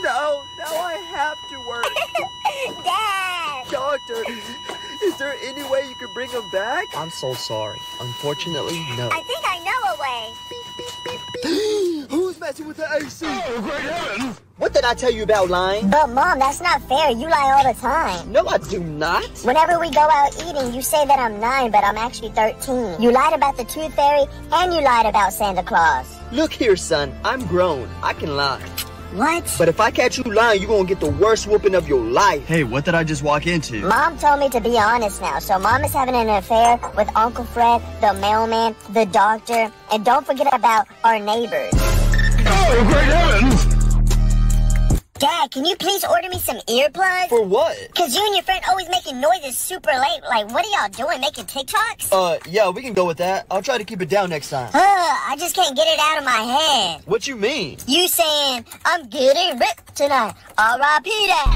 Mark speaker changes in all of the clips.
Speaker 1: No, now I have to work.
Speaker 2: Dad!
Speaker 1: Doctor, is there any way you could bring him back? I'm so sorry. Unfortunately, no.
Speaker 2: I think I know a way.
Speaker 1: Who's messing with the AC? Oh, great heavens! What did I tell you about lying?
Speaker 2: But Mom, that's not fair. You lie all the time.
Speaker 1: No, I do not.
Speaker 2: Whenever we go out eating, you say that I'm 9, but I'm actually 13. You lied about the Tooth Fairy, and you lied about Santa Claus.
Speaker 1: Look here, son. I'm grown. I can lie.
Speaker 2: What?
Speaker 1: But if I catch you lying, you're gonna get the worst whooping of your life. Hey, what did I just walk into?
Speaker 2: Mom told me to be honest now, so Mom is having an affair with Uncle Fred, the mailman, the doctor, and don't forget about our neighbors.
Speaker 1: Oh, great heavens!
Speaker 2: Dad, can you please order me some earplugs?
Speaker 1: For what?
Speaker 2: Cause you and your friend always making noises super late. Like, what are y'all doing, making TikToks?
Speaker 1: Yeah, we can go with that. I'll try to keep it down next time.
Speaker 2: I just can't get it out of my head.
Speaker 1: What you mean?
Speaker 2: You saying, I'm getting ripped tonight. R.I.P. that.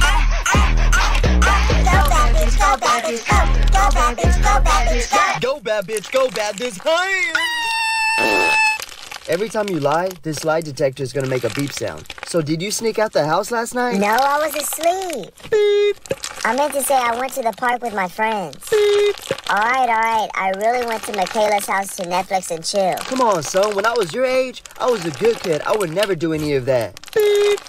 Speaker 2: Go bad bitch, go bad bitch, go. Go bad bitch, go bad bitch, go.
Speaker 1: Go bad bitch, go bad bitch. Every time you lie, this lie detector is gonna make a beep sound. So did you sneak out the house last night?
Speaker 2: No, I was asleep.
Speaker 1: Beep.
Speaker 2: I meant to say I went to the park with my friends.
Speaker 1: Beep.
Speaker 2: Alright. I really went to Michaela's house to Netflix and chill.
Speaker 1: Come on, son. When I was your age, I was a good kid. I would never do any of that. Beep.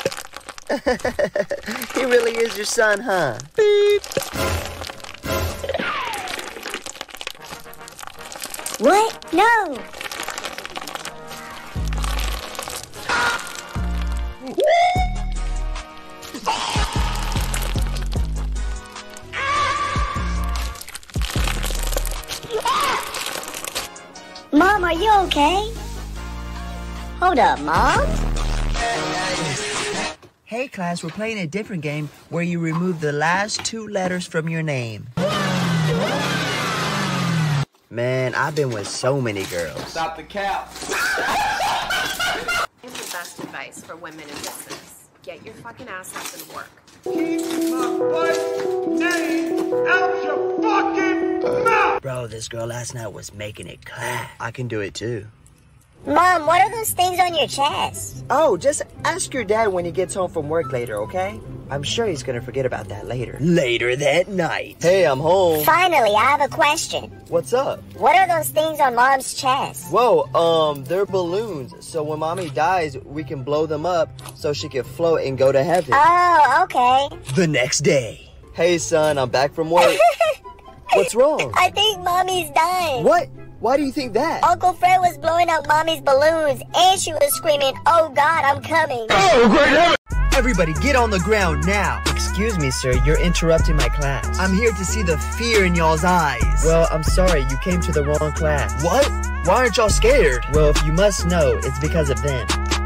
Speaker 1: He really is your son, huh? Beep.
Speaker 2: What? No. Mom, are you okay? Hold up, Mom?
Speaker 1: Hey class, we're playing a different game where you remove the last 2 letters from your name. Man, I've been with so many girls. Stop the cap.
Speaker 3: Here's the best advice for women in business. Get your fucking ass up and work.
Speaker 4: Keep my wife's name out your fucking mouth!
Speaker 1: Bro, this girl last night was making it clap. I can do it too.
Speaker 2: Mom, what are those things on your chest?
Speaker 1: Oh, just ask your dad when he gets home from work later, okay? I'm sure he's gonna forget about that later. Later that night. Hey, I'm home.
Speaker 2: Finally, I have a question.
Speaker 1: What's up?
Speaker 2: What are those things on Mom's chest?
Speaker 1: Whoa, they're balloons. So when Mommy dies, we can blow them up so she can float and go to heaven.
Speaker 2: Oh, okay.
Speaker 1: The next day. Hey, son, I'm back from work. What's wrong?
Speaker 2: I think Mommy's dying.
Speaker 1: What? Why do you think that?
Speaker 2: Uncle Fred was blowing up Mommy's balloons, and she was screaming, "Oh God, I'm coming."
Speaker 1: Oh, great heaven! Everybody get on the ground now. Excuse me, sir, you're interrupting my class. I'm here to see the fear in y'all's eyes. Well, I'm sorry, you came to the wrong class. What? Why aren't y'all scared? Well, if you must know, it's because of them.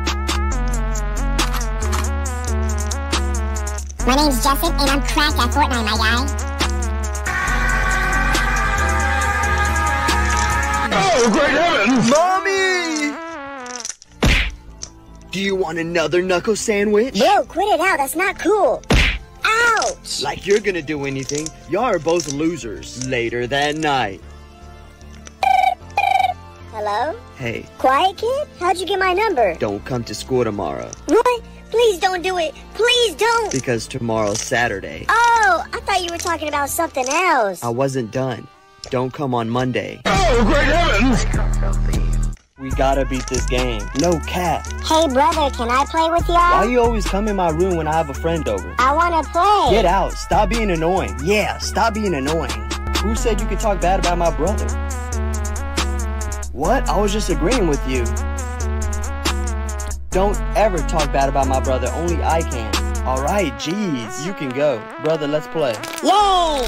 Speaker 2: My name's Justin, and I'm cracked at Fortnite, my guy.
Speaker 4: Oh, great heavens!
Speaker 1: Mommy! Do you want another knuckle sandwich?
Speaker 2: Bro, quit it out. That's not cool. Ouch!
Speaker 1: Like you're gonna do anything. Y'all are both losers. Later that night.
Speaker 2: Hello?
Speaker 1: Hey,
Speaker 2: Quiet kid? How'd you get my number?
Speaker 1: don't come to school tomorrow.
Speaker 2: What? Please don't do it. Please don't.
Speaker 1: Because tomorrow's Saturday.
Speaker 2: Oh, I thought you were talking about something else.
Speaker 1: I wasn't done. Don't come on Monday.
Speaker 4: Oh, great heavens!
Speaker 1: We gotta beat this game. No cap.
Speaker 2: Hey, brother, can I play with y'all?
Speaker 1: Why you always come in my room when I have a friend over?
Speaker 2: I want to play.
Speaker 1: Get out. Stop being annoying. Yeah, stop being annoying. Who said you could talk bad about my brother? What? I was just agreeing with you. Don't ever talk bad about my brother. Only I can. All right, jeez. You can go. Brother, let's play.
Speaker 2: Yay!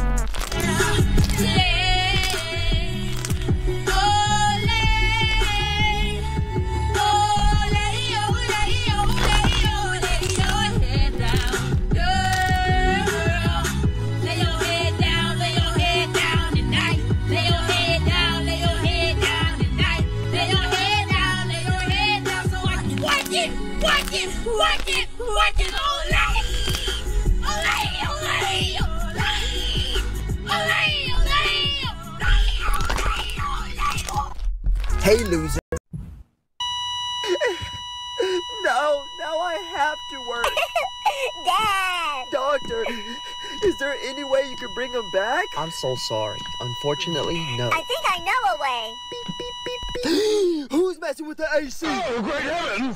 Speaker 5: Work it all night.
Speaker 1: Hey, loser. No. No, now I have to work.
Speaker 2: Dad!
Speaker 1: Doctor, is there any way you could bring him back? I'm so sorry. Unfortunately, no.
Speaker 2: I think I know a way.
Speaker 1: Beep, beep, beep, beep. Who's messing with the AC?
Speaker 4: Oh, great heavens!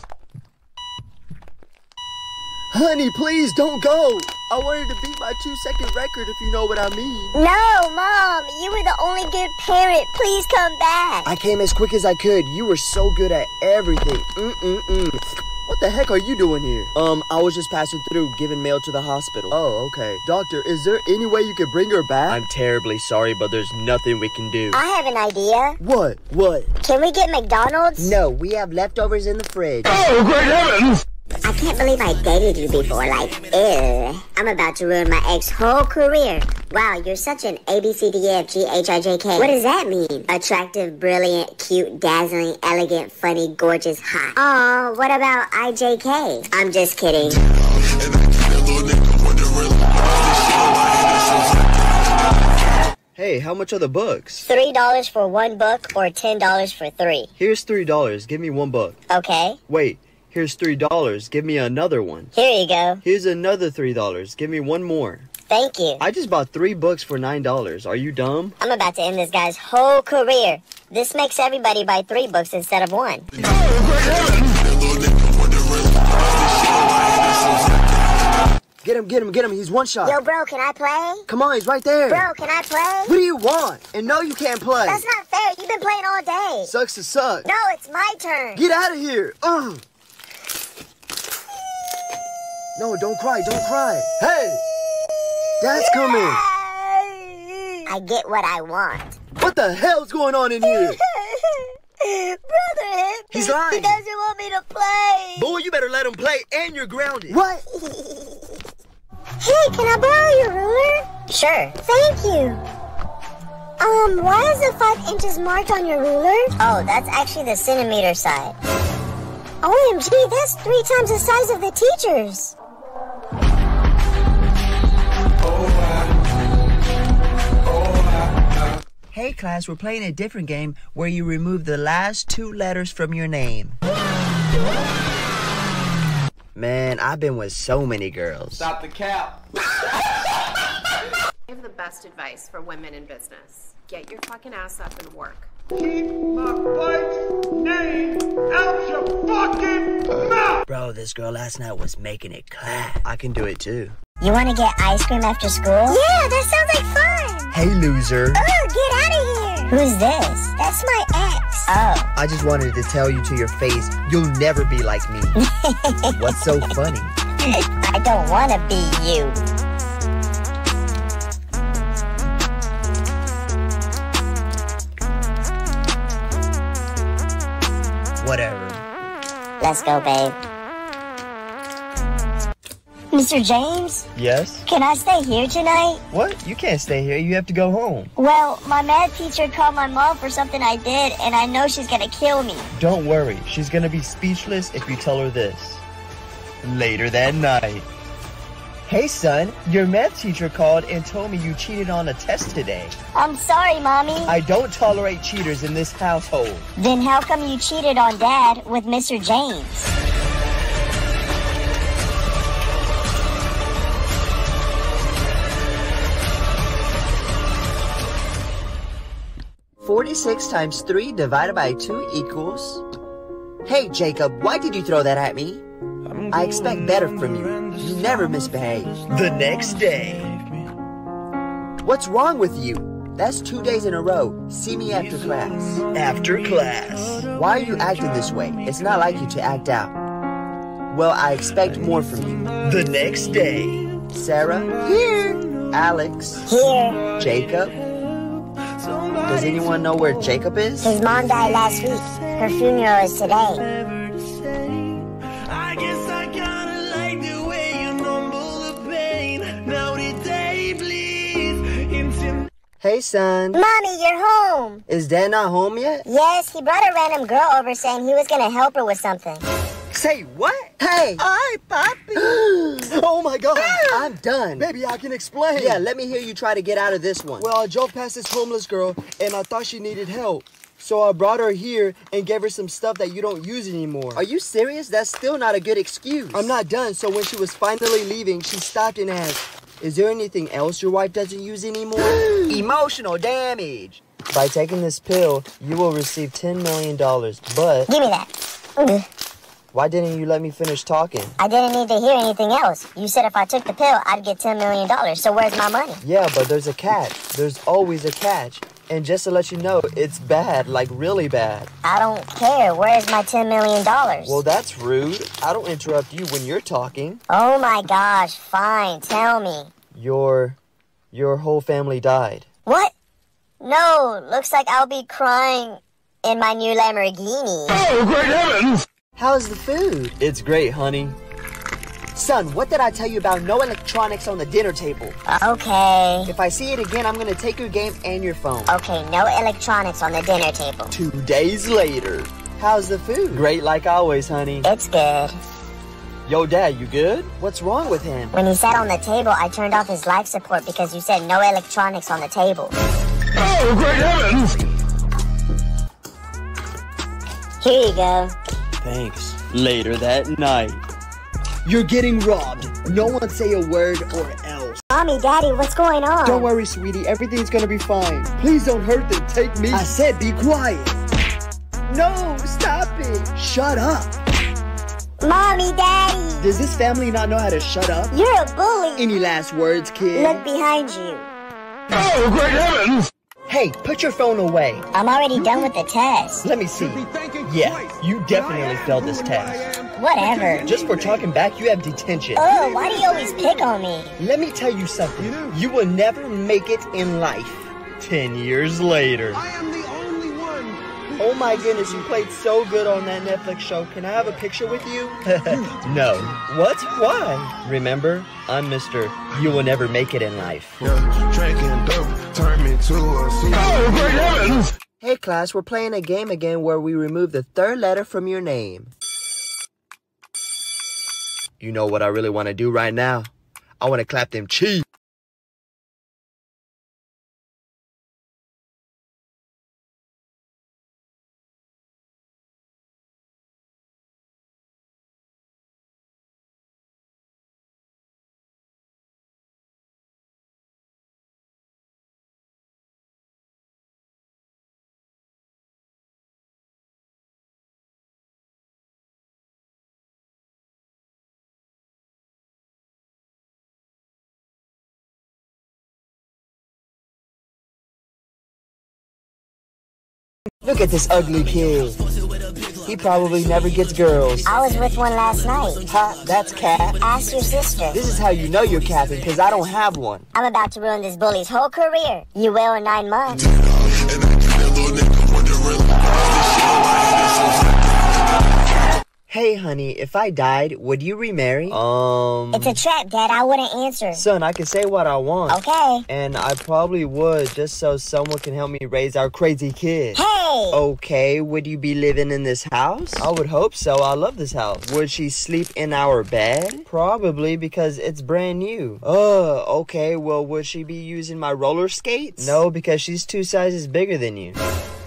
Speaker 1: Honey, please don't go. I wanted to beat my 2-second record, if you know what I mean.
Speaker 2: No, Mom, you were the only good parent. Please come back.
Speaker 1: I came as quick as I could. You were so good at everything. What the heck are you doing here? I was just passing through, giving mail to the hospital. Oh, okay. Doctor, is there any way you could bring her back? I'm terribly sorry, but there's nothing we can do.
Speaker 2: I have an idea.
Speaker 1: What?
Speaker 2: Can we get McDonald's?
Speaker 1: No, we have leftovers in the fridge.
Speaker 4: Oh, great heavens!
Speaker 2: I can't believe I dated you before, like, ew. I'm about to ruin my ex's whole career. Wow, you're such an ABCDEFGHIJK. What does that mean? Attractive, brilliant, cute, dazzling, elegant, funny, gorgeous, hot. Aw, what about IJK? I'm just kidding.
Speaker 1: Hey, how much are the books?
Speaker 2: $3 for one book or $10 for 3.
Speaker 1: Here's $3. Give me one book.
Speaker 2: Okay.
Speaker 1: Wait, here's $3. Give me another one.
Speaker 2: Here you go.
Speaker 1: Here's another $3. Give me one more.
Speaker 2: Thank you.
Speaker 1: I just bought 3 books for $9. Are you dumb?
Speaker 2: I'm about to end this guy's whole career. This makes everybody buy 3 books instead of 1.
Speaker 1: Get him. He's one shot.
Speaker 2: Yo, bro, can I play?
Speaker 1: Come on, he's right there.
Speaker 2: Bro, can I play?
Speaker 1: What do you want? And no, you can't play.
Speaker 2: That's not fair. You've been playing all day.
Speaker 1: Sucks to suck.
Speaker 2: No, it's my turn.
Speaker 1: Get out of here. No, don't cry. Hey, Dad's coming.
Speaker 2: I get what I want.
Speaker 1: What the hell's going on in here?
Speaker 2: Brother hit me.
Speaker 1: He's lying.
Speaker 2: He doesn't want me to play.
Speaker 1: Boy, you better let him play, and you're grounded.
Speaker 2: What? Hey, can I borrow your ruler? Sure. Thank you. Why is the 5 inches marked on your ruler? Oh, that's actually the centimeter side. OMG, that's 3 times the size of the teacher's.
Speaker 1: Hey class, we're playing a different game where you remove the last 2 letters from your name. Man, I've been with so many girls.
Speaker 4: Stop the cap.
Speaker 3: I have the best advice for women in business. Get your fucking ass up and work.
Speaker 4: Keep my wife's name out your fucking mouth!
Speaker 1: Bro, this girl last night was making it clap. I can do it too.
Speaker 2: You want to get ice cream after school? Yeah, that sounds like fun.
Speaker 1: Hey, loser.
Speaker 2: Oh, get out of here. Who's this? That's my ex. Oh.
Speaker 1: I just wanted to tell you to your face, you'll never be like me. What's so funny?
Speaker 2: I don't want to be you.
Speaker 1: Whatever.
Speaker 2: Let's go, babe. Mr. James?
Speaker 1: Yes?
Speaker 2: Can I stay here tonight?
Speaker 1: What? You can't stay here. You have to go home.
Speaker 2: Well, my math teacher called my mom for something I did, and I know she's gonna kill me.
Speaker 1: Don't worry. She's gonna be speechless if you tell her this. Later that night. Hey, son. Your math teacher called and told me you cheated on a test today.
Speaker 2: I'm sorry, Mommy.
Speaker 1: I don't tolerate cheaters in this household.
Speaker 2: Then how come you cheated on Dad with Mr. James?
Speaker 1: $46 times 3 divided by 2 equals... Hey, Jacob, why did you throw that at me? I expect better from you. You never misbehave. The next day. What's wrong with you? That's 2 days in a row. See me after class. After class. Why are you acting this way? It's not like you to act out. Well, I expect more from you. The next day. Sarah? Here. Alex?
Speaker 2: Here.
Speaker 1: Jacob? Does anyone know where Jacob is?
Speaker 2: His mom died last week. Her funeral is today.
Speaker 5: I guess I kinda like the way you numble the pain. Now the day bleeds into...
Speaker 1: Hey, son.
Speaker 2: Mommy, you're home.
Speaker 1: Is Dad not home yet?
Speaker 2: Yes, he brought a random girl over saying he was gonna help her with something.
Speaker 1: Say what? Hey! Hi, Poppy! Oh my God! I'm done.
Speaker 6: Baby, I can explain.
Speaker 1: Yeah, let me hear you try to get out of this one.
Speaker 6: Well, I drove past this homeless girl, and I thought she needed help.
Speaker 1: So I brought her here and gave her some stuff that you don't use anymore. Are you serious? That's still not a good excuse. I'm not done. So when she was finally leaving, she stopped and asked, is there anything else your wife doesn't use anymore? Emotional damage. By taking this pill, you will receive $10 million, but...
Speaker 2: Give me that.
Speaker 1: Why didn't you let me finish talking?
Speaker 2: I didn't need to hear anything else. You said if I took the pill, I'd get $10 million. So where's my money?
Speaker 1: Yeah, but there's a catch. There's always a catch. And just to let you know, it's bad, like really bad.
Speaker 2: I don't care. Where's my $10 million?
Speaker 1: Well, that's rude. I don't interrupt you when you're talking.
Speaker 2: Oh my gosh, fine. Tell me.
Speaker 1: Your whole family died.
Speaker 2: What? No, looks like I'll be crying in my new Lamborghini.
Speaker 4: Oh, great heavens!
Speaker 1: How's the food? It's great, honey. Son, what did I tell you about no electronics on the dinner table?
Speaker 2: Okay.
Speaker 1: If I see it again, I'm gonna take your game and your phone.
Speaker 2: Okay, no electronics on the dinner table.
Speaker 1: 2 days later. How's the food? Great like always, honey.
Speaker 2: It's good.
Speaker 1: Yo, Dad, you good? What's wrong with him?
Speaker 2: When he sat on the table, I turned off his life support because you said no electronics on the table.
Speaker 4: Oh, great heavens!
Speaker 2: Here you go.
Speaker 1: Thanks. Later that night. You're getting robbed. No one say a word or else.
Speaker 2: Mommy, Daddy, what's going on?
Speaker 1: Don't worry, sweetie. Everything's gonna be fine. Please don't hurt them. Take me. I said be quiet. No, stop it. Shut up.
Speaker 2: Mommy, Daddy.
Speaker 1: Does this family not know how to shut up?
Speaker 2: You're a bully.
Speaker 1: Any last words, kid?
Speaker 2: Look behind you.
Speaker 4: Oh, great heavens!
Speaker 1: Hey, put your phone away.
Speaker 2: I'm already done with the test.
Speaker 1: Let me see. Yeah, you definitely failed this test.
Speaker 2: Whatever.
Speaker 1: Just for talking back, you have detention.
Speaker 2: Oh, why do you always pick on me?
Speaker 1: Let me tell you something. You will never make it in life. 10 years later.
Speaker 4: I am the only one.
Speaker 1: Oh my goodness, you played so good on that Netflix show. Can I have a picture with you? No. What? Why? Remember, I'm Mr. You will never make it in life.
Speaker 4: Drinking dope turned me to a oh, great heavens!
Speaker 1: Hey class, we're playing a game again where we remove the third letter from your name. You know what I really want to do right now? I want to clap them cheeks. Look at this ugly kid. He probably never gets girls.
Speaker 2: I was with one last night.
Speaker 1: Ha, that's cap.
Speaker 2: Ask your sister.
Speaker 1: This is how you know you're capping, because I don't have one.
Speaker 2: I'm about to ruin this bully's whole career. You will in 9 months.
Speaker 1: Hey, honey, if I died, would you remarry?
Speaker 2: It's a trap, Dad. I wouldn't answer.
Speaker 1: Son, I can say what I want.
Speaker 2: Okay.
Speaker 1: And I probably would, just so someone can help me raise our crazy kid.
Speaker 2: Hey!
Speaker 1: Okay, would you be living in this house? I would hope so. I love this house. Would she sleep in our bed? Probably, because it's brand new. Okay, well, would she be using my roller skates? No, because she's 2 sizes bigger than you.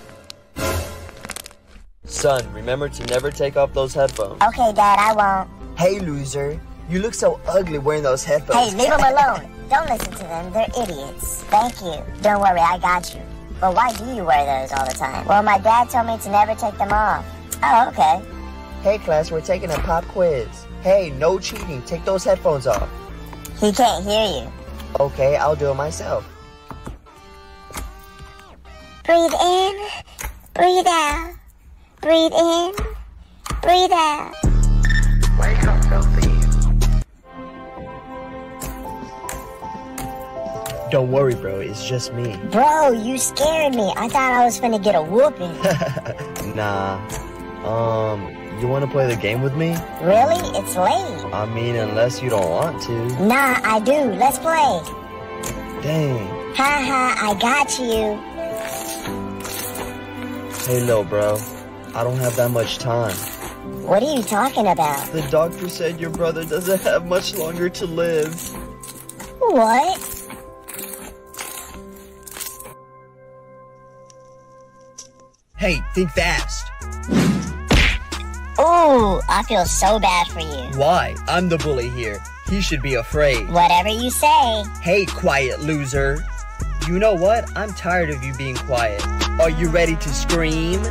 Speaker 1: Son, remember to never take off those headphones.
Speaker 2: Okay, Dad, I won't.
Speaker 1: Hey, loser. You look so ugly wearing those headphones.
Speaker 2: Hey, leave them alone. Don't listen to them. They're idiots. Thank you. Don't worry, I got you. But why do you wear those all the time? Well, my dad told me to never take them off. Oh, okay.
Speaker 1: Hey, class, we're taking a pop quiz. Hey, no cheating. Take those headphones off.
Speaker 2: He can't hear you.
Speaker 1: Okay, I'll do it myself.
Speaker 2: Breathe in, breathe out. Breathe in, breathe out.
Speaker 4: Wake up, filthy.
Speaker 1: Don't worry, bro. It's just me.
Speaker 2: Bro, you scared me. I thought I was finna get a whooping.
Speaker 1: Nah. You want to play the game with me?
Speaker 2: Really? It's late.
Speaker 1: I mean, unless you don't want to.
Speaker 2: Nah, I do. Let's play.
Speaker 1: Dang.
Speaker 2: Haha, I got you.
Speaker 1: Hey, little bro. I don't have that much time.
Speaker 2: What are you talking about?
Speaker 1: The doctor said your brother doesn't have much longer to live.
Speaker 2: What?
Speaker 1: Hey, think fast.
Speaker 2: Ooh, I feel so bad for you.
Speaker 1: Why? I'm the bully here. He should be afraid.
Speaker 2: Whatever you say.
Speaker 1: Hey, quiet loser. You know what? I'm tired of you being quiet. Are you ready to scream?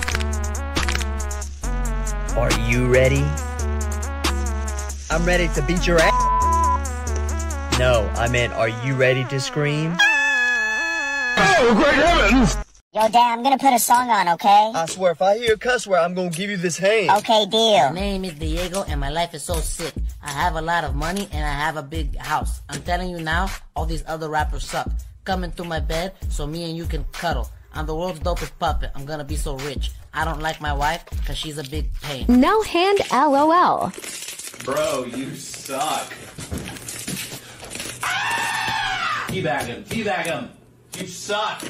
Speaker 1: Are you ready? I'm ready to beat your ass. No, I meant, are you ready to scream?
Speaker 4: Oh, great heavens!
Speaker 2: Yo, Dad, I'm gonna put a song on, okay?
Speaker 1: I swear, if I hear a cuss word, I'm gonna give you this hand.
Speaker 2: Okay, deal.
Speaker 6: My name is Diego and my life is so sick. I have a lot of money and I have a big house. I'm telling you now, all these other rappers suck. Come into my bed so me and you can cuddle. I'm the world's dopest puppet. I'm gonna be so rich. I don't like my wife because she's a big pain.
Speaker 7: No hand LOL.
Speaker 8: Bro, you suck. Teabag him, teabag him. You suck.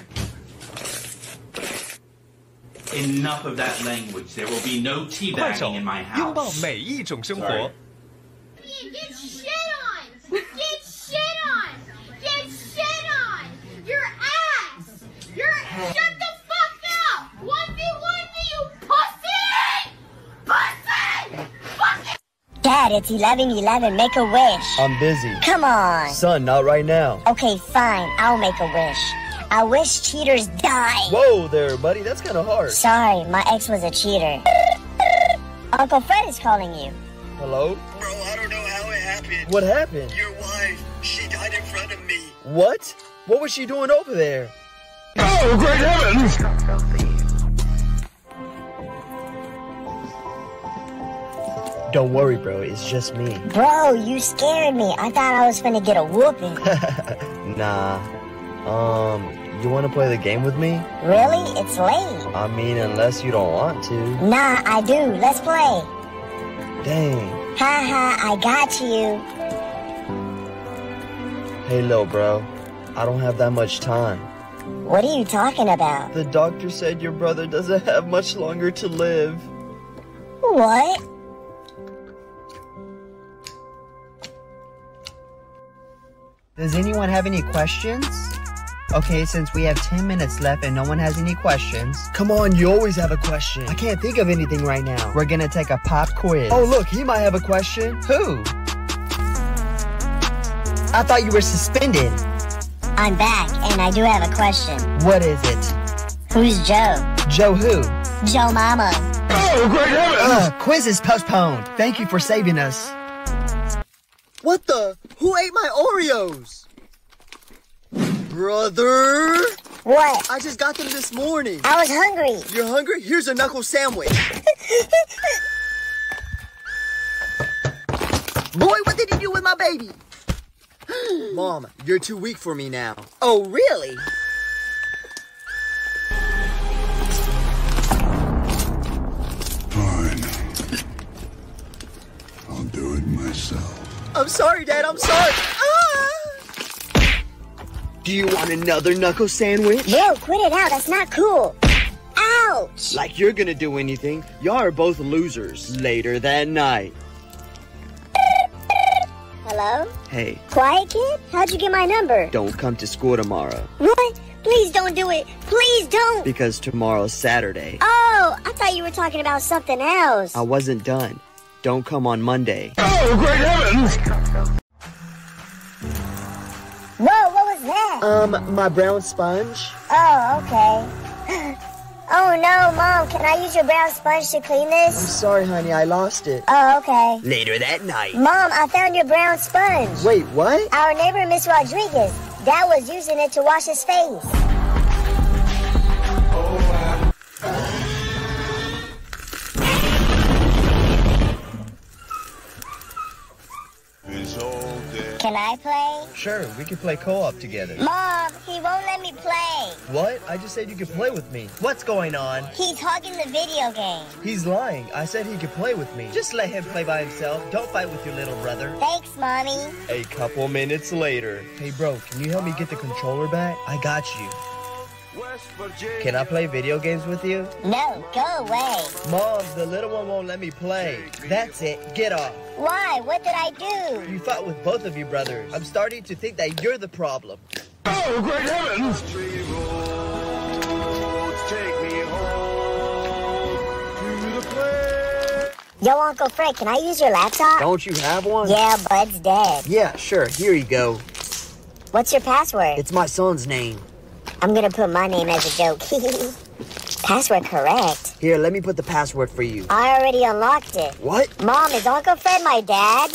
Speaker 8: Enough of that language. There will be no teabagging in my house.
Speaker 9: 拥抱每一种生活。
Speaker 10: Get shit on! Get shit on! Get shit on! Your ass! Shut the fuck up! 1v1 me, you pussy! Pussy! Fucking...
Speaker 2: Dad, it's 11:11. Make a wish.
Speaker 1: I'm busy.
Speaker 2: Come on.
Speaker 1: Son, not right now.
Speaker 2: Okay, fine. I'll make a wish. I wish cheaters die.
Speaker 1: Whoa there, buddy. That's kind of hard.
Speaker 2: Sorry, my ex was a cheater. Uncle Fred is calling you.
Speaker 1: Hello?
Speaker 11: Bro, I don't know how it happened.
Speaker 1: What happened?
Speaker 11: Your wife, she died in front of me.
Speaker 1: What? What was she doing over there?
Speaker 4: Oh, great heavens!
Speaker 1: Don't worry, bro. It's just me.
Speaker 2: Bro, you scared me. I thought I was gonna get a whooping.
Speaker 1: Nah. You want to play the game with me?
Speaker 2: Really? It's late.
Speaker 1: I mean, unless you don't want to.
Speaker 2: Nah, I do. Let's play.
Speaker 1: Dang.
Speaker 2: Haha, I got you.
Speaker 1: Hey, little bro. I don't have that much time.
Speaker 2: What are you talking about?
Speaker 1: The doctor said your brother doesn't have much longer to live.
Speaker 2: What?
Speaker 1: Does anyone have any questions? Okay, since we have 10 minutes left and no one has any questions. Come on, you always have a question. I can't think of anything right now. We're gonna take a pop quiz. Oh, look, he might have a question. Who? I thought you were suspended.
Speaker 2: I'm back, and I do have a question.
Speaker 1: What is it?
Speaker 2: Who's Joe?
Speaker 1: Joe who?
Speaker 2: Joe Mama.
Speaker 4: Oh, great heavens!
Speaker 1: Quiz is postponed. Thank you for saving us. What the? Who ate my Oreos? Brother!
Speaker 2: What?
Speaker 1: I just got them this morning.
Speaker 2: I was hungry.
Speaker 1: You're hungry? Here's a knuckle sandwich. Boy, what did you do with my baby? Mom, you're too weak for me now. Oh, really?
Speaker 11: Fine. I'll do it myself.
Speaker 1: I'm sorry, Dad. I'm sorry. Ah! Do you want another knuckle sandwich?
Speaker 2: Bro, quit it out. That's not cool. Ouch!
Speaker 1: Like you're gonna do anything. Y'all are both losers. Later that night.
Speaker 2: Hello?
Speaker 1: Hey,
Speaker 2: Quiet kid? How'd you get my number?
Speaker 1: don't come to school tomorrow.
Speaker 2: What? Please don't do it. Please don't.
Speaker 1: Because tomorrow's Saturday.
Speaker 2: Oh, I thought you were talking about something else.
Speaker 1: I wasn't done. Don't come on Monday.
Speaker 4: Oh, great heavens!
Speaker 2: Whoa, what was that?
Speaker 1: My brown sponge.
Speaker 2: Oh, okay. Oh no, Mom, can I use your brown sponge to clean
Speaker 1: I'm
Speaker 2: this?
Speaker 1: sorry, honey, I lost it.
Speaker 2: Oh, okay.
Speaker 1: Later that night.
Speaker 2: Mom, I found your brown sponge.
Speaker 1: Wait, what?
Speaker 2: Our neighbor, Miss Rodriguez, Dad was using it to wash his face. Can I play?
Speaker 1: Sure, we can play co-op together.
Speaker 2: Mom, he won't let me play.
Speaker 1: What? I just said you could play with me. What's going on?
Speaker 2: He's hogging the video game.
Speaker 1: He's lying. I said he could play with me. Just let him play by himself. Don't fight with your little brother.
Speaker 2: Thanks, Mommy.
Speaker 1: A couple minutes later. Hey, bro, can you help me get the controller back? I got you. Can I play video games with you?
Speaker 2: No, go away.
Speaker 1: Mom, the little one won't let me play. That's it. Get off.
Speaker 2: Why? What did I do?
Speaker 1: You fought with both of you brothers. I'm starting to think that you're the problem.
Speaker 4: Oh, great heavens!
Speaker 11: Take me home.
Speaker 2: Yo, Uncle Fred, can I use your laptop?
Speaker 1: Don't you have one?
Speaker 2: Yeah, Bud's dead.
Speaker 1: Yeah, sure. Here you go.
Speaker 2: What's your password?
Speaker 1: It's my son's name.
Speaker 2: I'm gonna put my name as a joke. Password correct.
Speaker 1: Here, let me put the password for you.
Speaker 2: I already unlocked it.
Speaker 1: What?
Speaker 2: Mom, is Uncle Fred my dad?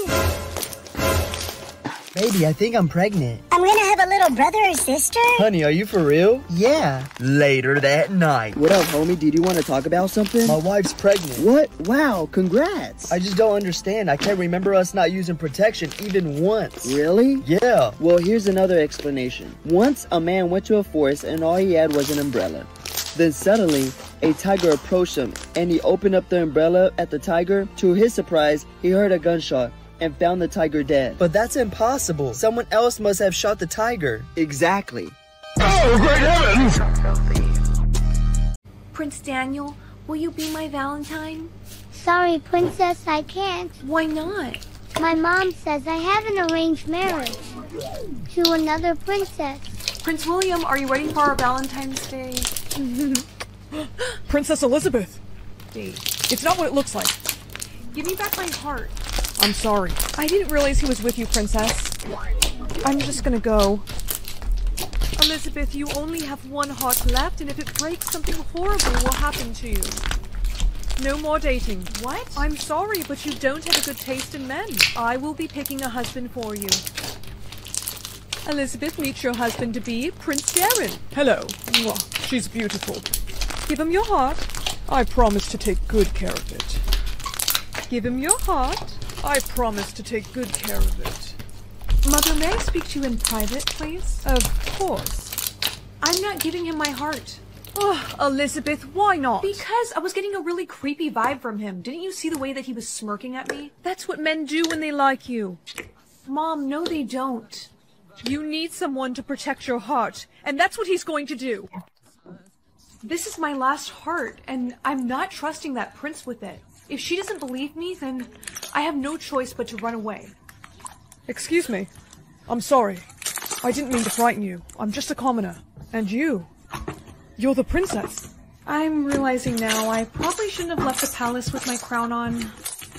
Speaker 1: Baby, I think I'm pregnant.
Speaker 2: I'm gonna have a little brother or sister?
Speaker 1: Honey, are you for real? Yeah. Later that night.
Speaker 9: What up, homie? Did you want to talk about something?
Speaker 1: My wife's pregnant.
Speaker 9: What? Wow, congrats.
Speaker 1: I just don't understand. I can't remember us not using protection even once.
Speaker 9: Really?
Speaker 1: Yeah.
Speaker 9: Well, here's another explanation. Once, a man went to a forest and all he had was an umbrella. Then suddenly, a tiger approached him and he opened up the umbrella at the tiger. To his surprise, he heard a gunshot and found the tiger dead.
Speaker 1: But that's impossible. Someone else must have shot the tiger.
Speaker 9: Exactly.
Speaker 4: Oh, great heavens!
Speaker 10: Prince Daniel, will you be my Valentine?
Speaker 12: Sorry, Princess, I can't.
Speaker 10: Why not?
Speaker 12: My mom says I have an arranged marriage to another princess.
Speaker 10: Prince William, are you ready for our Valentine's Day?
Speaker 13: Princess Elizabeth! It's not what it looks like.
Speaker 10: Give me back my heart.
Speaker 13: I'm sorry. I didn't realize he was with you, Princess. I'm just gonna go.
Speaker 14: Elizabeth, you only have one heart left, and if it breaks, something horrible will happen to you. No more dating.
Speaker 10: What?
Speaker 14: I'm sorry, but you don't have a good taste in men. I will be picking a husband for you. Elizabeth, meet your husband-to-be, Prince Darren.
Speaker 13: Hello. She's beautiful.
Speaker 14: Give him your heart.
Speaker 13: I promise to take good care of it.
Speaker 14: Give him your heart.
Speaker 13: I promise to take good care of it.
Speaker 14: Mother, may I speak to you in private, please?
Speaker 13: Of course.
Speaker 10: I'm not giving him my heart.
Speaker 14: Oh, Elizabeth, why not?
Speaker 10: Because I was getting a really creepy vibe from him. Didn't you see the way that he was smirking at me?
Speaker 14: That's what men do when they like you.
Speaker 10: Mom, no they don't.
Speaker 14: You need someone to protect your heart, and that's what he's going to do.
Speaker 10: This is my last heart, and I'm not trusting that prince with it. If she doesn't believe me, then I have no choice but to run away.
Speaker 13: Excuse me. I'm sorry. I didn't mean to frighten you. I'm just a commoner. And you're the princess.
Speaker 10: I'm realizing now I probably shouldn't have left the palace with my crown on.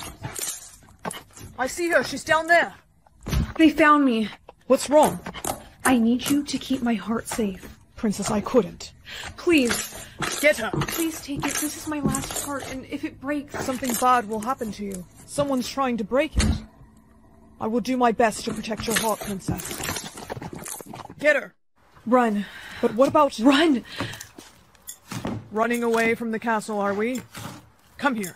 Speaker 13: I see her. She's down there.
Speaker 10: They found me.
Speaker 13: What's wrong?
Speaker 10: I need you to keep my heart safe.
Speaker 13: Princess, I couldn't.
Speaker 10: Please.
Speaker 13: Get her.
Speaker 10: Please take it. This is my last heart, and if it breaks...
Speaker 13: Something bad will happen to you. Someone's trying to break it. I will do my best to protect your heart, Princess. Get her.
Speaker 10: Run.
Speaker 13: But what about...
Speaker 10: Run!
Speaker 13: Running away from the castle, are we? Come here.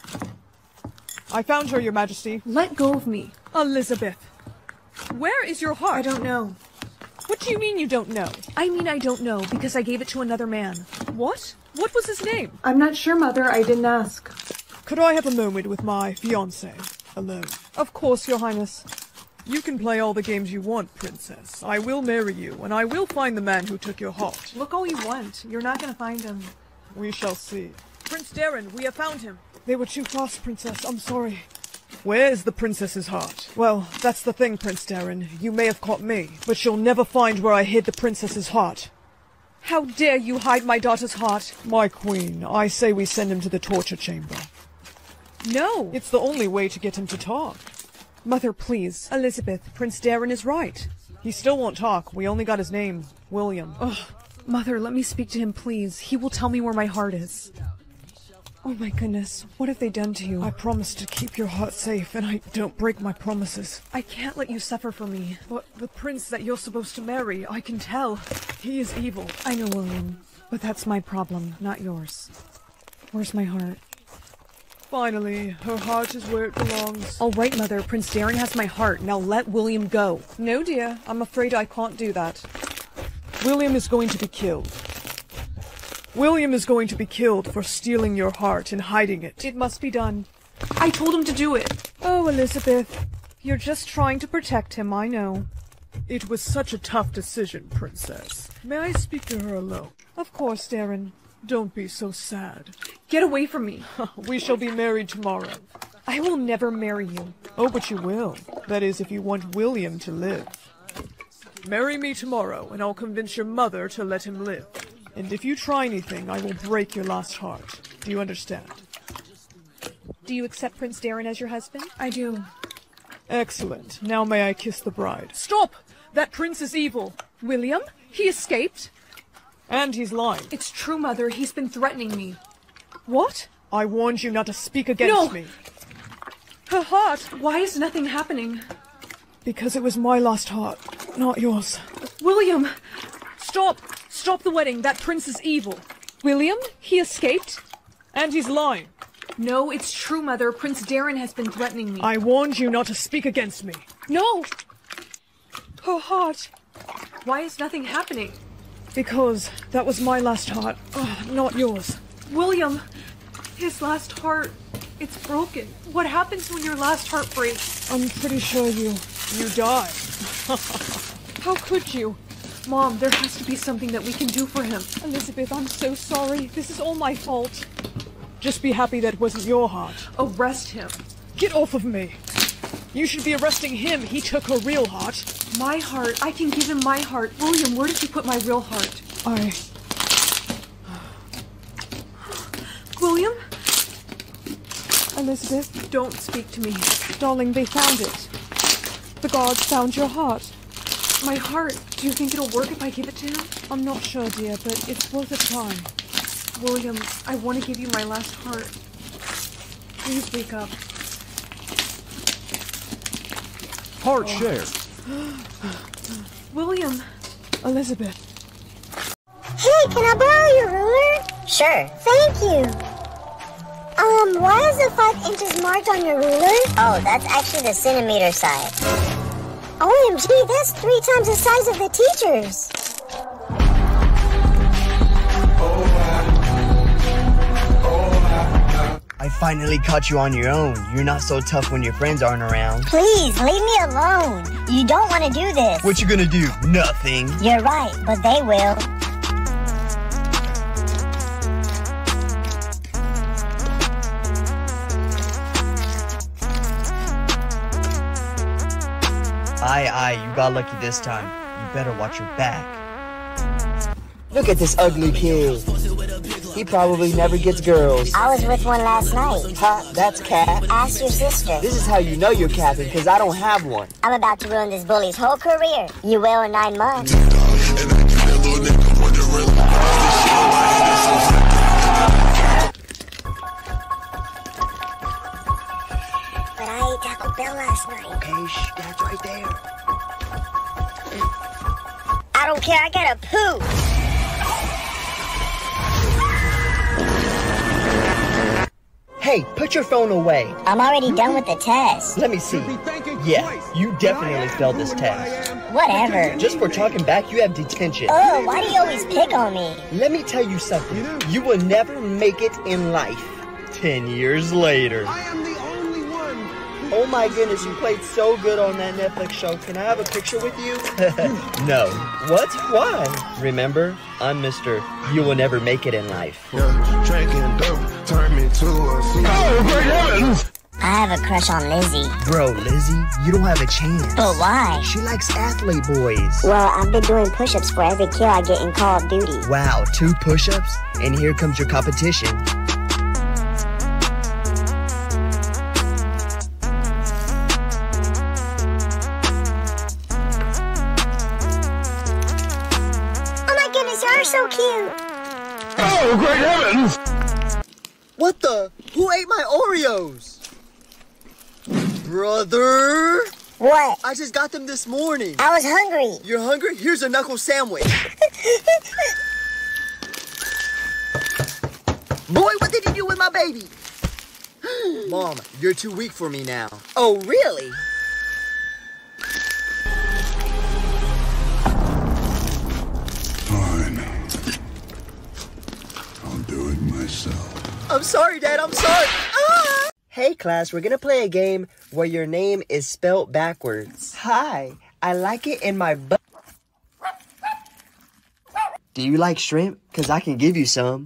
Speaker 13: I found her, Your Majesty.
Speaker 10: Let go of me.
Speaker 14: Elizabeth, where is your heart?
Speaker 10: I don't know.
Speaker 14: What do you mean you don't know?
Speaker 10: I mean I don't know, because I gave it to another man.
Speaker 14: What? What was his name?
Speaker 10: I'm not sure, Mother. I didn't ask.
Speaker 13: Could I have a moment with my fiancé alone? Of course, Your Highness. You can play all the games you want, Princess. I will marry you, and I will find the man who took your heart.
Speaker 10: Look all you want. You're not gonna find him.
Speaker 13: We shall see. Prince Darren, we have found him. They were too fast, Princess. I'm sorry. Where is the princess's heart? Well, that's the thing, Prince Darren. You may have caught me, but you'll never find where I hid the princess's heart.
Speaker 14: How dare you hide my daughter's heart?
Speaker 13: My queen, I say we send him to the torture chamber.
Speaker 14: No.
Speaker 13: It's the only way to get him to talk.
Speaker 14: Mother, please. Elizabeth, Prince Darren is right.
Speaker 13: He still won't talk. We only got his name, William.
Speaker 14: Ugh. Mother, let me speak to him, please. He will tell me where my heart is. Oh my goodness, what have they done to you?
Speaker 13: I promised to keep your heart safe, and I don't break my promises.
Speaker 14: I can't let you suffer for me.
Speaker 13: But the prince that you're supposed to marry, I can tell. He is evil.
Speaker 14: I know, William, but that's my problem, not yours. Where's my heart?
Speaker 13: Finally, her heart is where it belongs.
Speaker 14: All right, Mother, Prince Darren has my heart. Now let William go.
Speaker 13: No, dear, I'm afraid I can't do that. William is going to be killed. William is going to be killed for stealing your heart and hiding it.
Speaker 14: It must be done.
Speaker 10: I told him to do it.
Speaker 14: Oh, Elizabeth, you're just trying to protect him, I know.
Speaker 13: It was such a tough decision, Princess. May I speak to her alone?
Speaker 14: Of course, Darren.
Speaker 13: Don't be so sad.
Speaker 10: Get away from me.
Speaker 13: We shall be married tomorrow.
Speaker 14: I will never marry you.
Speaker 13: Oh, but you will. That is, if you want William to live. Marry me tomorrow, and I'll convince your mother to let him live. And if you try anything, I will break your last heart. Do you understand?
Speaker 10: Do you accept Prince Darren as your husband?
Speaker 14: I do.
Speaker 13: Excellent. Now may I kiss the bride? Stop! That prince is evil.
Speaker 10: William? He escaped?
Speaker 13: And he's lying.
Speaker 10: It's true, Mother. He's been threatening me.
Speaker 13: What? I warned you not to speak against me.
Speaker 10: Her heart! Why is nothing happening?
Speaker 13: Because it was my lost heart, not yours.
Speaker 10: William!
Speaker 13: Stop! Stop the wedding. That prince is evil.
Speaker 10: William? He escaped?
Speaker 13: And he's lying.
Speaker 10: No, it's true, Mother. Prince Darren has been threatening me.
Speaker 13: I warned you not to speak against me.
Speaker 10: No! Her heart. Why is nothing happening?
Speaker 13: Because that was my last heart, not yours.
Speaker 10: William, his last heart, it's broken. What happens when your last heart breaks?
Speaker 13: I'm pretty sure you die.
Speaker 10: How could you? Mom, there has to be something that we can do for him.
Speaker 13: Elizabeth, I'm so sorry. This is all my fault. Just be happy that wasn't your heart.
Speaker 10: Arrest him.
Speaker 13: Get off of me. You should be arresting him. He took her real heart.
Speaker 10: My heart? I can give him my heart. William, where did you put my real heart? William?
Speaker 13: Elizabeth?
Speaker 10: Don't speak to me.
Speaker 13: Darling, they found it. The guards found your heart.
Speaker 10: My heart? Do you think it'll work if I give it to him?
Speaker 13: I'm not sure, dear, but it's worth a try.
Speaker 10: William, I want to give you my last heart. Please wake up.
Speaker 15: Heart share.
Speaker 10: William.
Speaker 13: Elizabeth.
Speaker 2: Hey, can I borrow your ruler? Sure. Thank you. Why is the 5 inches marked on your ruler? Oh, that's actually the centimeter side. OMG, that's 3 times the size of the teacher's.
Speaker 1: I finally caught you on your own. You're not so tough when your friends aren't around.
Speaker 2: Please, leave me alone. You don't want to do this.
Speaker 1: What you gonna do? Nothing.
Speaker 2: You're right, but they will.
Speaker 1: Aye, you got lucky this time. You better watch your back. Look at this ugly kid. He probably never gets girls.
Speaker 2: I was with one last night.
Speaker 1: Huh? That's cap.
Speaker 2: Ask your sister.
Speaker 1: This is how you know you're capping, because I don't have one.
Speaker 2: I'm about to ruin this bully's whole career. You will in 9 months. But I ate Taco Bell last night.
Speaker 1: Okay, shh, that's right there.
Speaker 2: I don't care, I gotta poo.
Speaker 1: Hey, put your phone away.
Speaker 2: I'm already done with the test.
Speaker 1: Let me see. Yeah, you definitely failed this test.
Speaker 2: Whatever.
Speaker 1: Just for talking back, you have detention.
Speaker 2: Oh, why do you always pick on me?
Speaker 1: Let me tell you something. You will never make it in life. 10 years later.
Speaker 4: I am the only one.
Speaker 1: Oh my goodness, you played so good on that Netflix show. Can I have a picture with you? No. What? Why? Remember, I'm Mr. You will never make it in life.
Speaker 11: Yeah, drinking dope, turn me to a
Speaker 1: Oh, great heavens!
Speaker 2: I have a crush on Lizzie.
Speaker 1: Bro, Lizzie, you don't have a chance.
Speaker 2: But why?
Speaker 1: She likes athlete boys.
Speaker 2: Well, I've been doing push-ups for every kill I get in Call of Duty.
Speaker 1: Wow, 2 push-ups? And here comes your competition.
Speaker 2: You're so cute.
Speaker 1: Oh, great heavens! What the? Who ate my Oreos? Brother?
Speaker 2: What?
Speaker 1: I just got them this morning.
Speaker 2: I was hungry.
Speaker 1: You're hungry? Here's a knuckle sandwich. Boy, what did you do with my baby? Mom, you're too weak for me now. Oh, really?
Speaker 11: Myself.
Speaker 1: I'm sorry, Dad. I'm sorry. Ah! Hey, class. We're gonna play a game where your name is spelled backwards. Hi. I like it in my butt. Do you like shrimp? Because I can give you some.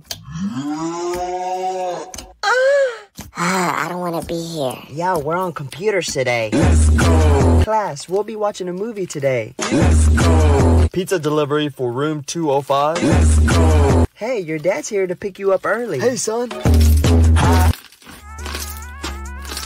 Speaker 2: I don't want to be here.
Speaker 1: Yeah, we're on computers today.
Speaker 11: Let's go.
Speaker 1: Class, we'll be watching a movie today.
Speaker 11: Let's go.
Speaker 1: Pizza delivery for room 205.
Speaker 11: Let's go.
Speaker 1: Hey, your dad's here to pick you up early. Hey, son.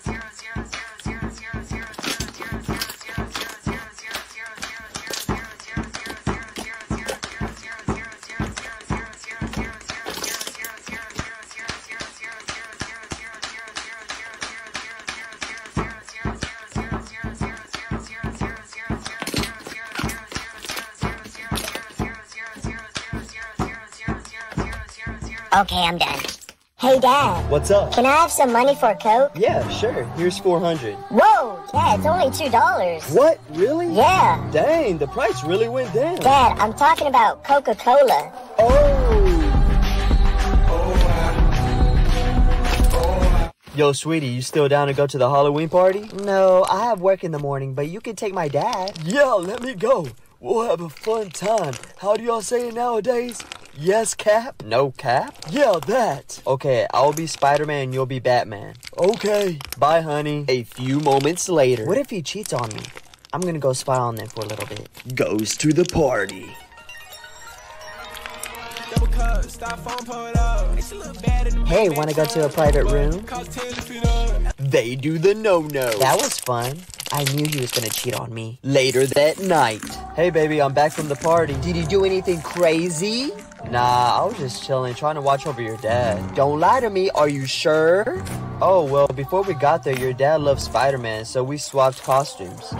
Speaker 2: Okay, I'm done. Hey, Dad.
Speaker 1: What's up?
Speaker 2: Can I have some money for a Coke?
Speaker 1: Yeah, sure. Here's 400.
Speaker 2: Whoa, Dad, it's only $2.
Speaker 1: What? Really?
Speaker 2: Yeah.
Speaker 1: Dang, the price really went down.
Speaker 2: Dad, I'm talking about Coca-Cola.
Speaker 1: Yo, sweetie, you still down to go to the Halloween party? No, I have work in the morning, but you can take my dad. Yeah, let me go. We'll have a fun time. How do y'all say it nowadays? Yes, Cap? No, Cap? Yeah, that. Okay, I'll be Spider-Man and you'll be Batman. Okay. Bye, honey. A few moments later. What if he cheats on me? I'm gonna go spy on them for a little bit. Goes to the party. Hey, wanna go to a private room? They do the no-no. That was fun. I knew he was gonna cheat on me. Later that night. Hey, baby, I'm back from the party. Did you do anything crazy? Nah, I was just chilling, trying to watch over your dad. Don't lie to me, are you sure? Oh, well, before we got there, your dad loved Spider-Man, so we swapped costumes.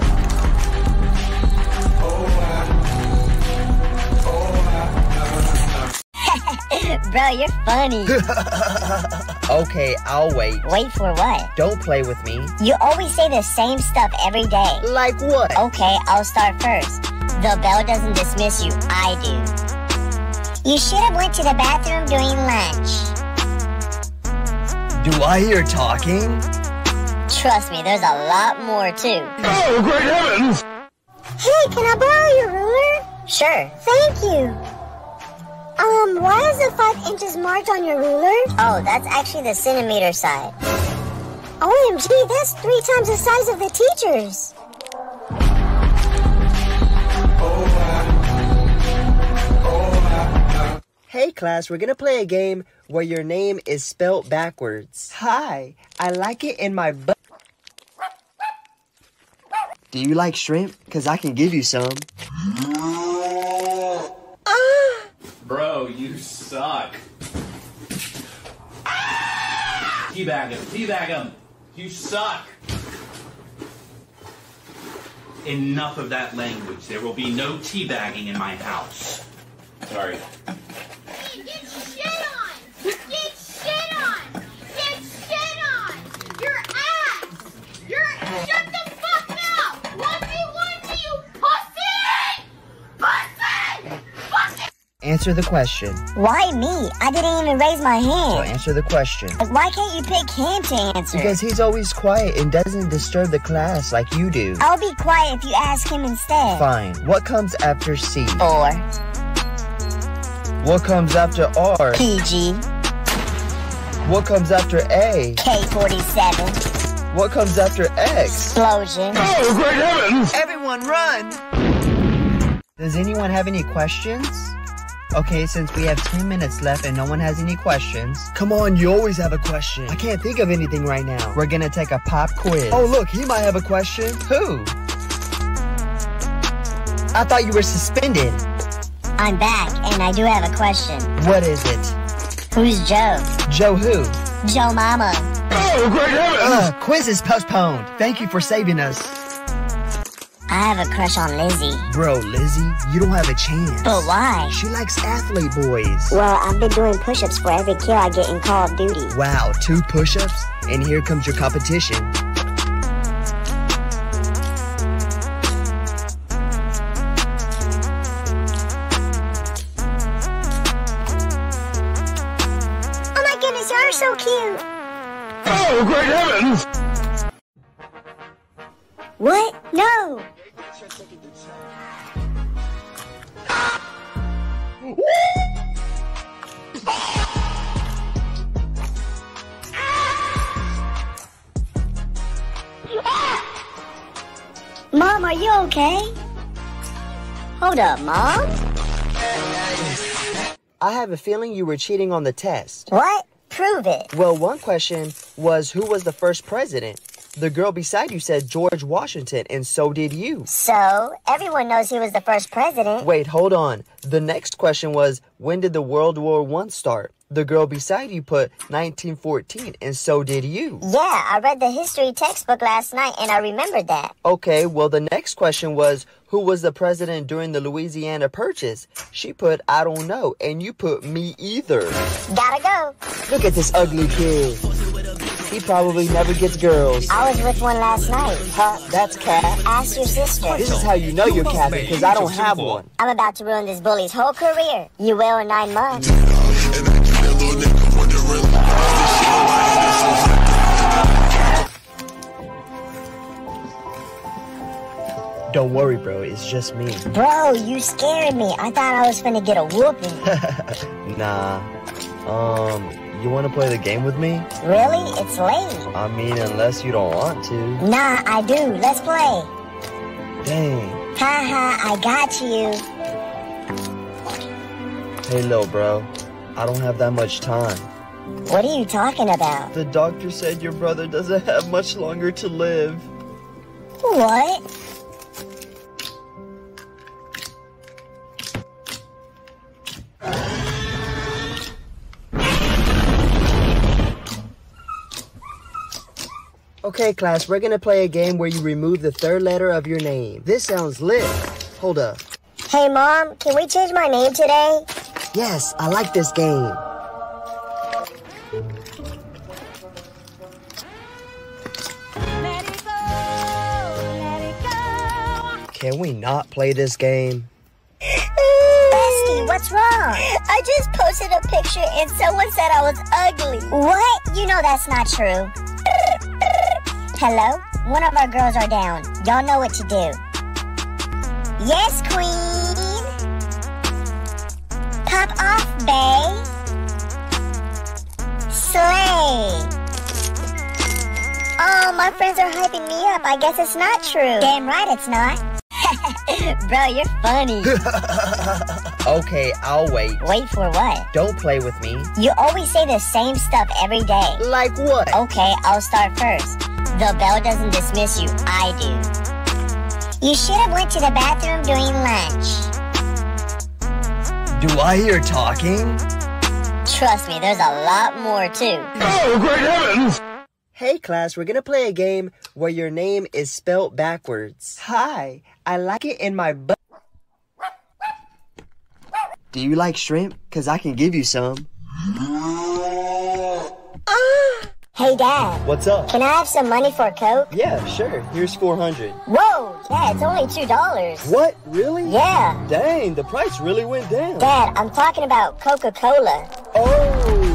Speaker 2: Bro, you're funny.
Speaker 1: Okay, I'll wait.
Speaker 2: Wait for what?
Speaker 1: Don't play with me.
Speaker 2: You always say the same stuff every day.
Speaker 1: Like what?
Speaker 2: Okay, I'll start first. The bell doesn't dismiss you, I do. You should have went to the bathroom during lunch.
Speaker 1: Do I hear talking?
Speaker 2: Trust me, there's a lot more too.
Speaker 11: Oh, great heavens!
Speaker 2: Hey, can I borrow your ruler? Sure. Thank you. Why is the 5 inches marked on your ruler? Oh, that's actually the centimeter side. OMG, that's 3 times the size of the teacher's.
Speaker 1: Hey class, we're gonna play a game where your name is spelled backwards. Hi, I like it in my butt. Do you like shrimp? Cause I can give you some.
Speaker 8: Bro, you suck. Teabag him, teabag him. You suck. Enough of that language. There will be no teabagging in my house. Sorry.
Speaker 16: Get shit on! Get shit on! Get shit on! Your ass! Shut the fuck up! 1v1 to you, pussy! Pussy! Pussy!
Speaker 1: Answer the question.
Speaker 2: Why me? I didn't even raise my hand.
Speaker 1: So answer the question.
Speaker 2: Why can't you pick him to answer?
Speaker 1: Because he's always quiet and doesn't disturb the class like you do.
Speaker 2: I'll be quiet if you ask him instead.
Speaker 1: Fine. What comes after C?
Speaker 2: 4.
Speaker 1: What comes after R?
Speaker 2: PG.
Speaker 1: What comes after A?
Speaker 2: K-47.
Speaker 1: What comes after X?
Speaker 2: Explosion.
Speaker 11: Oh, great heavens!
Speaker 1: Everyone run! Does anyone have any questions? Okay, since we have 10 minutes left and no one has any questions. Come on, you always have a question. I can't think of anything right now. We're gonna take a pop quiz. Oh look, he might have a question. Who? I thought you were suspended.
Speaker 2: I'm back, and I do have a question.
Speaker 1: What is it?
Speaker 2: Who's Joe?
Speaker 1: Joe who?
Speaker 2: Joe Mama.
Speaker 11: Oh, great heavens!
Speaker 1: Quiz is postponed. Thank you for saving us.
Speaker 2: I have a crush on Lizzie.
Speaker 1: Bro, Lizzie, you don't have a chance.
Speaker 2: But why?
Speaker 1: She likes athlete boys.
Speaker 2: Well, I've been doing push-ups for every kill I get in Call of Duty.
Speaker 1: Wow, 2 push-ups? And here comes your competition.
Speaker 2: Oh my goodness, you're so cute.
Speaker 11: Oh, great heavens!
Speaker 2: What? No! Mom, are you okay? Hold up, Mom?
Speaker 1: I have a feeling you were cheating on the test.
Speaker 2: What? Prove it.
Speaker 1: Well, one question was who was the first president? The girl beside you said George Washington, and so did you.
Speaker 2: So, everyone knows he was the first president.
Speaker 1: Wait, hold on. The next question was, when did the World War I start? The girl beside you put 1914, and so did you.
Speaker 2: Yeah, I read the history textbook last night, and I remembered that.
Speaker 1: Okay, well, the next question was, who was the president during the Louisiana Purchase? She put, I don't know, and you put me either.
Speaker 2: Gotta go.
Speaker 1: Look at this ugly kid. He probably never gets girls.
Speaker 2: I was with one last night.
Speaker 1: Huh? That's cat.
Speaker 2: Ask your sister.
Speaker 1: This is how you know you're capping, because I don't have one.
Speaker 2: I'm about to ruin this bully's whole career. You will in 9 months.
Speaker 1: Don't worry, bro. It's just me.
Speaker 2: Bro, you scared me. I thought I was finna get a whooping.
Speaker 1: Nah. You want to play the game with me?
Speaker 2: Really? It's late.
Speaker 1: I mean, unless you don't want to.
Speaker 2: Nah, I do. Let's play.
Speaker 1: Dang.
Speaker 2: Haha, I got you.
Speaker 1: Hey, little bro. I don't have that much time.
Speaker 2: What are you talking about?
Speaker 1: The doctor said your brother doesn't have much longer to live.
Speaker 2: What?
Speaker 1: Okay, class, we're gonna play a game where you remove the 3rd letter of your name. This sounds lit. Hold up.
Speaker 2: Hey, Mom, can we change my name today?
Speaker 1: Yes, I like this game.
Speaker 16: Let it go, let it go.
Speaker 1: Can we not play this game?
Speaker 2: Bestie, what's wrong? I just posted a picture and someone said I was ugly. What? You know that's not true. Hello? One of our girls are down. Y'all know what to do. Yes, queen. Pop off, bae? Slay. Oh, my friends are hyping me up. I guess it's not true. Damn right it's not. Bro, you're funny.
Speaker 1: Okay, I'll wait.
Speaker 2: Wait for what?
Speaker 1: Don't play with me.
Speaker 2: You always say the same stuff every day.
Speaker 1: Like what?
Speaker 2: Okay, I'll start first. The bell doesn't dismiss you, I do. You should have went to the bathroom during lunch.
Speaker 1: Do I hear talking?
Speaker 2: Trust me, there's a lot more too.
Speaker 11: Oh, great heavens!
Speaker 1: Hey class, we're gonna play a game where your name is spelled backwards. Hi, I like it in my butt. Do you like shrimp? Cause I can give you some.
Speaker 2: Hey Dad.
Speaker 1: What's up?
Speaker 2: Can I have some money for a Coke?
Speaker 1: Yeah, sure. Here's $400.
Speaker 2: Whoa, Dad, it's only $2.
Speaker 1: What? Really?
Speaker 2: Yeah.
Speaker 1: Dang, the price really went down.
Speaker 2: Dad, I'm talking about Coca-Cola.
Speaker 1: Oh.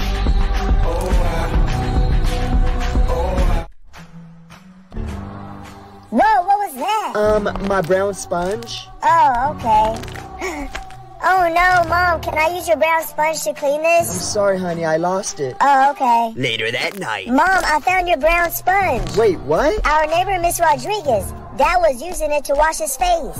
Speaker 2: Whoa, what was that?
Speaker 1: My brown sponge.
Speaker 2: Oh, okay. Oh no, Mom, can I use your brown sponge to clean
Speaker 1: I'm
Speaker 2: this?
Speaker 1: sorry, honey, I lost it.
Speaker 2: Oh, okay.
Speaker 1: Later that night.
Speaker 2: Mom, I found your brown sponge.
Speaker 1: Wait, what?
Speaker 2: Our neighbor, Miss Rodriguez, Dad was using it to wash his face.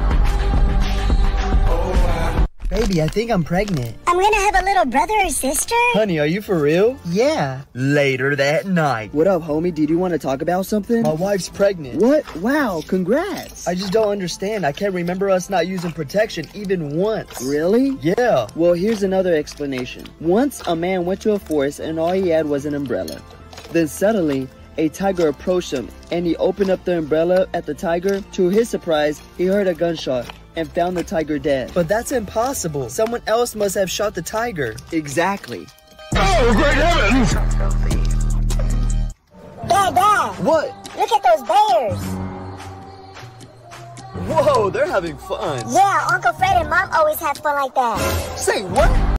Speaker 1: Baby, I think I'm pregnant.
Speaker 2: I'm gonna have a little brother or sister?
Speaker 1: Honey, are you for real? Yeah. Later that night.
Speaker 9: What up, homie? Did you want to talk about something?
Speaker 1: My wife's pregnant.
Speaker 9: What? Wow, congrats.
Speaker 1: I just don't understand. I can't remember us not using protection even once.
Speaker 9: Really?
Speaker 1: Yeah.
Speaker 9: Well, here's another explanation. Once a man went to a forest and all he had was an umbrella. Then suddenly, a tiger approached him and he opened up the umbrella at the tiger. To his surprise, he heard a gunshot and found the tiger dead.
Speaker 1: But that's impossible. Someone else must have shot the tiger.
Speaker 9: Exactly.
Speaker 11: Oh, great heavens!
Speaker 2: Dad!
Speaker 1: What?
Speaker 2: Look at those bears!
Speaker 1: Whoa, they're having fun.
Speaker 2: Yeah, Uncle Fred and Mom always have fun like that.
Speaker 1: Say what?